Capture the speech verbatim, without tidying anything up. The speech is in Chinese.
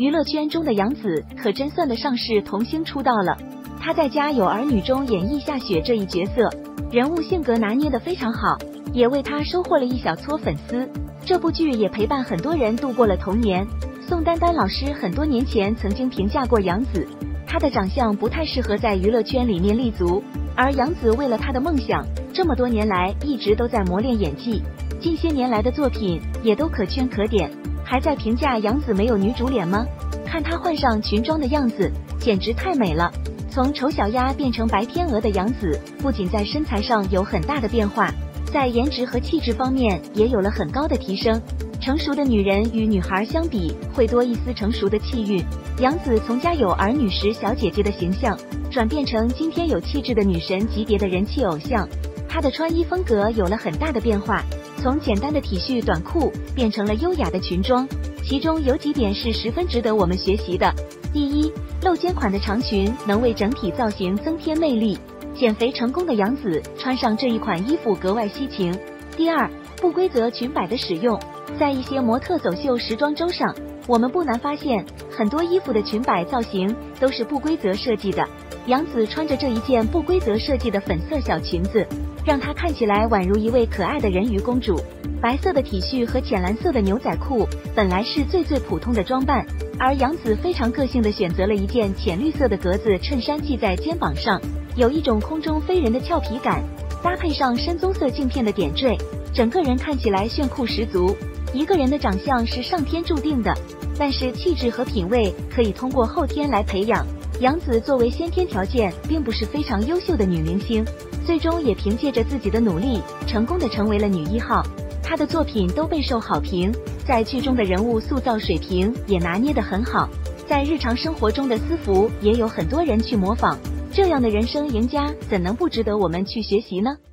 娱乐圈中的杨紫可真算得上是童星出道了。她在《家有儿女》中演绎夏雪这一角色，人物性格拿捏得非常好，也为她收获了一小撮粉丝。这部剧也陪伴很多人度过了童年。宋丹丹老师很多年前曾经评价过杨紫，她的长相不太适合在娱乐圈里面立足，而杨紫为了她的梦想，这么多年来一直都在磨练演技，近些年来的作品也都可圈可点。还在评价杨紫没有女主脸吗？看她换上裙装的样子，简直太美了。从丑小鸭变成白天鹅的杨紫，不仅在身材上有很大的变化，在颜值和气质方面也有了很高的提升。成熟的女人与女孩相比，会多一丝成熟的气韵。杨紫从家有儿女时小姐姐的形象，转变成今天有气质的女神级别的人气偶像。她的穿衣风格有了很大的变化，从简单的 T 恤短裤变成了优雅的裙装，其中有几点是十分值得我们学习的。第一，露肩款的长裙能为整体造型增添魅力，减肥成功的杨紫穿上这一款衣服格外吸睛。第二，不规则裙摆的使用，在一些模特走秀时装周上，我们不难发现很多衣服的裙摆造型都是不规则设计的。杨紫穿着这一件不规则设计的粉色小裙子，让她看起来宛如一位可爱的人鱼公主。白色的 T 恤和浅蓝色的牛仔裤本来是最最普通的装扮，而杨紫非常个性地选择了一件浅绿色的格子衬衫系在肩膀上，有一种空中飞人的俏皮感，搭配上深棕色镜片的点缀，整个人看起来炫酷十足。一个人的长相是上天注定的，但是气质和品味可以通过后天来培养。杨紫作为先天条件并不是非常优秀的女明星，最终也凭借着自己的努力，成功的成为了女一号。她的作品都备受好评，在剧中的人物塑造水平也拿捏得很好，在日常生活中的私服也有很多人去模仿，这样的人生赢家怎能不值得我们去学习呢？